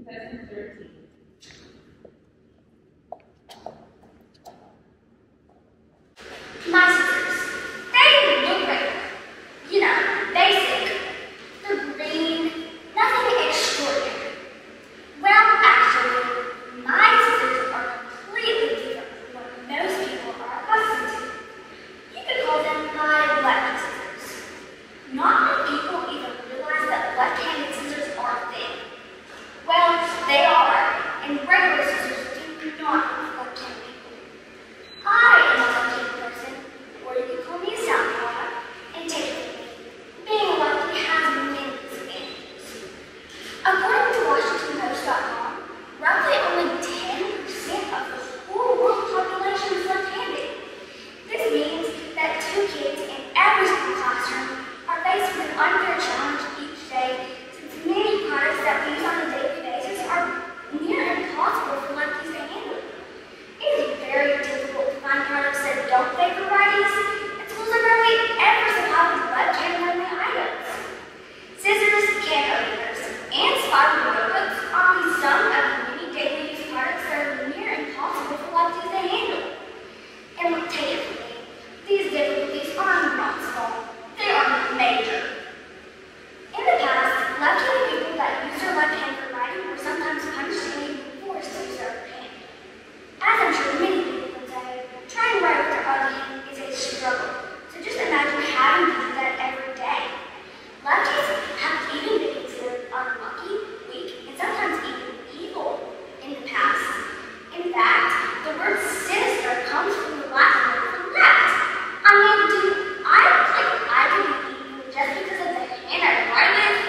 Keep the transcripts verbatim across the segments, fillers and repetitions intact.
Contestant thirteen. My scissors. They look great. You know, basic. They're green. Nothing extraordinary. Well, actually, my scissors are completely different from what most people are accustomed to. You could call them my lefty scissors. Not many people even realize that left-handed scissors are a thing. Well, they are, and regular scissors do not have left-handed people. I am a left-handed person, or you could call me a soundcloud, and take it with me. Being a lefty has many disadvantages. According to Washington Post dot com, roughly only ten percent of the whole world population is left-handed. This means that two kids in every school classroom are faced with an unfair challenge each day, since many products that we use on a daily basis are near impossible for lefties to handle. It is very difficult to find products that don't favor righties, and schools are barely ever supplied with left-handed friendly items. Scissors, can openers, and spiral notebooks are only some of the many daily use products that are near impossible for lefties to handle. And take it from me, these difficulties are not small, they are major. In the past, left-handed people that used their left hand for writing were sometimes punished and even forced to use their other hand. As I'm sure many people would say, trying to write with their other hand is a struggle. So just imagine having to do that every day. Lefties have even been considered unlucky, weak, and sometimes even evil in the past. In fact, the word sinister comes from the Latin word for left. I mean, do I look like I could be evil just because of the hand I write with?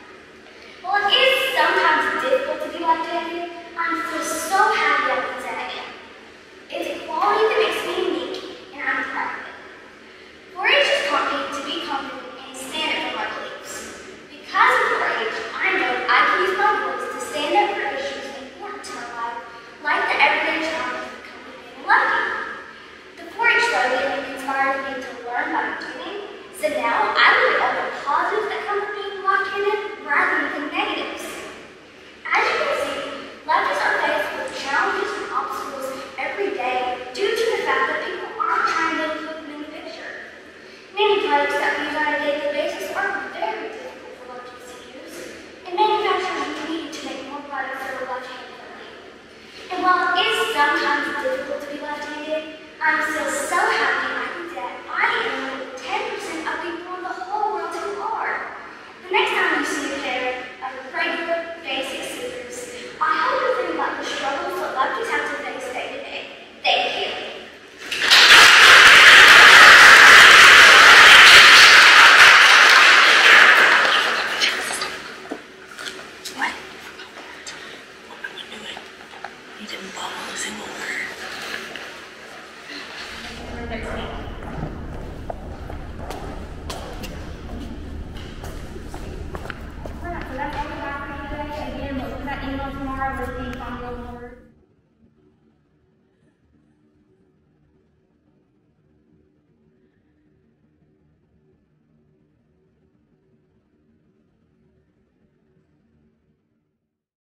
While it is sometimes difficult to be left-handed, I'm still so happy I can say I am. It's a quality that makes me unique, and I'm proud of it. four H has taught me to be confident and stand up for my beliefs. Because of four H, I know I can use my voice to stand up for issues important to my life, like the everyday challenge of becoming a lefty. The four H slogan inspired me to learn by doing, so now I look at all the positives that come from being left-handed rather than the negatives. As you can see, lefties are faced with challenges and obstacles every day due to the fact that people aren't trying to put them in the picture. Many products that we use on a daily basis are very difficult for lefties to use, and manufacturers need to make more products that are left-handed friendly. And while it is sometimes difficult to be left-handed, I'm still so happy I can say that I am one of the ten percent of people in the whole world who are. The next time you see a pair of regular, basic scissors, I hope you think about the struggles that lefties have to face day to day. Thank you. What? What am I doing? You didn't bubble a single word. Number thirteen. So that's all we got for you today. Again, look for that email tomorrow with the final word.